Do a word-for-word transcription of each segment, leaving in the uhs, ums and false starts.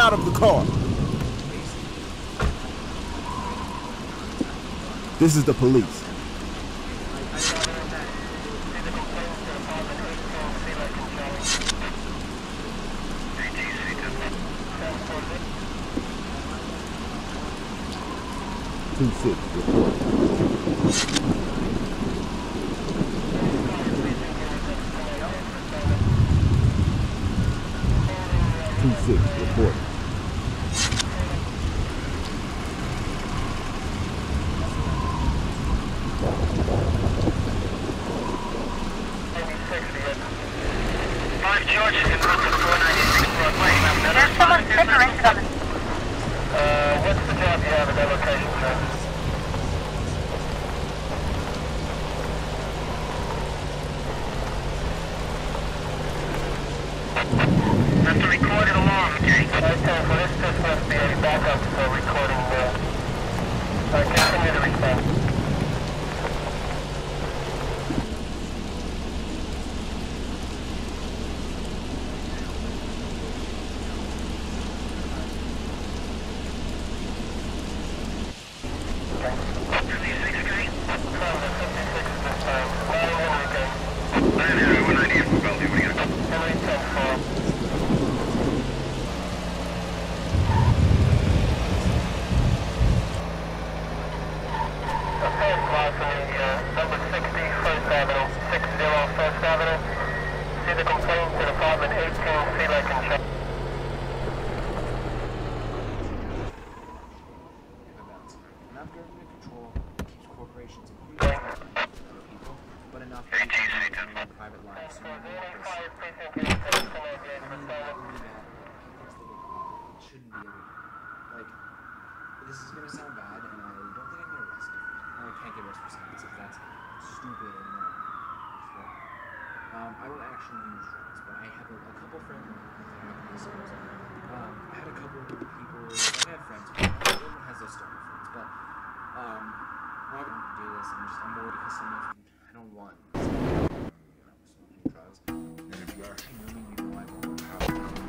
out of the car. This is the police. Two six, report. Two six, report. Five George is in route to four ninety-six Broadway. There's someone sick arrested on the... Uh, what's the job you have at that location, sir? Have to record it along, okay? Okay, so this just must be a backup for recording the... Uh, continue to respond. This is gonna sound bad, and I don't think I can get arrested. I can't get arrested for saying this because that's stupid and wrong. Um, I don't actually use drugs, but I have a, a couple friends. Um, I had a couple of people. Like I have friends. Everyone has their stuff with friends, but um, I'm not gonna do this. I'm just I'm more because someone I don't want. You know, smoking drugs. And if you actually know me, you know I won't have.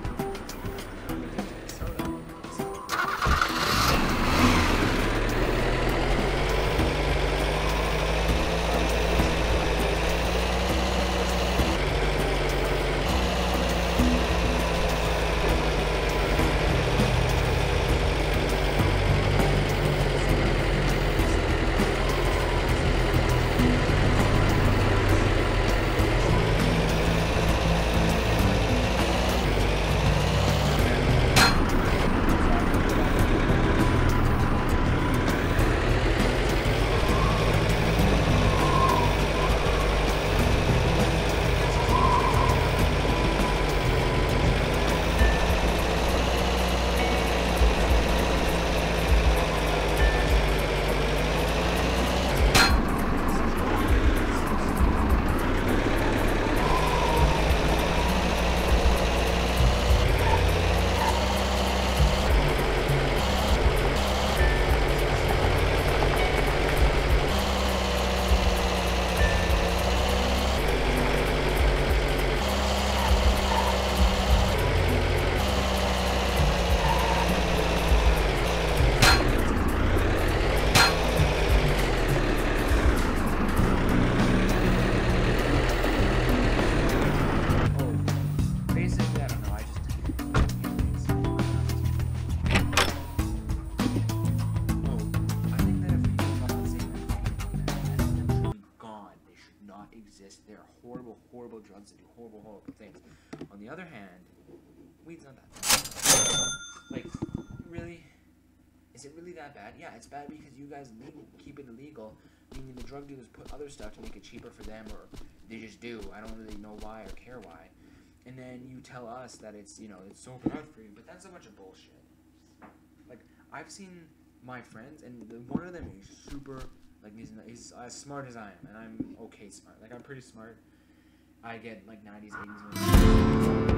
Exist. They are horrible, horrible drugs that do horrible, horrible things. On the other hand, weed's not that bad. Like, really? Is it really that bad? Yeah, it's bad because you guys legal, keep it illegal, meaning the drug dealers put other stuff to make it cheaper for them, or they just do. I don't really know why or care why. And then you tell us that it's, you know, it's so bad for you, but that's a bunch of bullshit. Like, I've seen my friends, and the, one of them is super... Like, he's, he's as smart as I am, and I'm okay smart. Like, I'm pretty smart. I get, like, nineties, eighties.